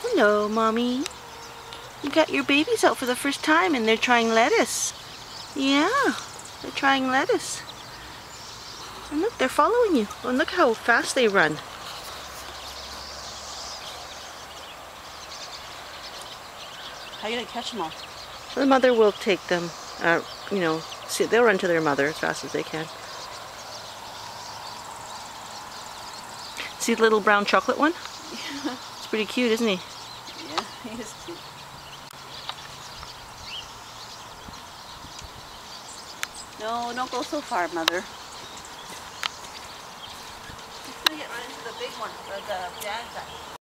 Hello, Mommy. You got your babies out for the first time and they're trying lettuce. Yeah, they're trying lettuce. And look, they're following you. And look how fast they run. How are you going to catch them all? The mother will take them, you know, see, they'll run to their mother as fast as they can. See the little brown chocolate one? Yeah. It's pretty cute, isn't he? Yeah, he is cute. No, don't go so far, Mother. He's going to get run into the big one, or the dad guy.